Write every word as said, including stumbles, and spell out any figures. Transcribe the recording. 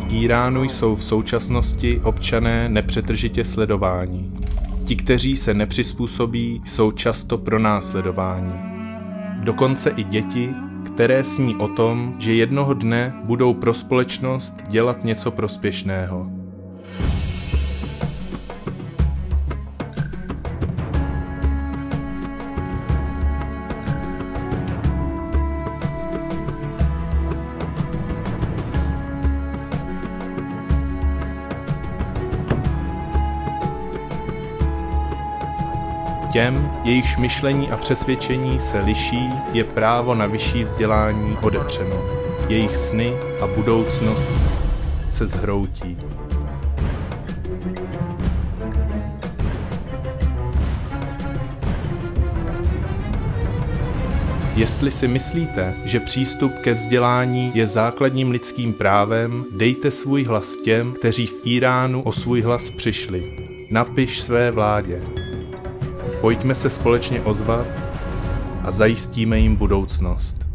Íránu jsou v současnosti občané nepřetržitě sledováni. Ti, kteří se nepřizpůsobí, jsou často pronásledováni. Dokonce i děti, které sní o tom, že jednoho dne budou pro společnost dělat něco prospěšného. Těm, jejichž myšlení a přesvědčení se liší, je právo na vyšší vzdělání odepřeno. Jejich sny a budoucnost se zhroutí. Jestli si myslíte, že přístup ke vzdělání je základním lidským právem, dejte svůj hlas těm, kteří v Íránu o svůj hlas přišli. Napiš své vládě. Pojďme se společně ozvat a zajistíme jim budoucnost.